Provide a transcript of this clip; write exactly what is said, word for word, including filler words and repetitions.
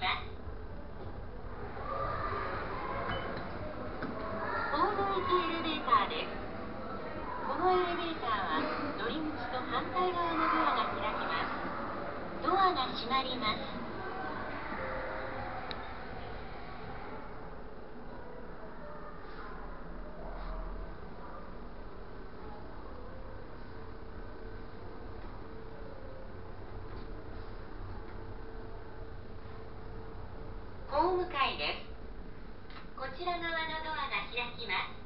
ます。ホーム行きエレベーターです。このエレベーターは乗り口と反対側のドアが開きます。ドアが閉まります。ホーム階です。こちら側のドアが開きます。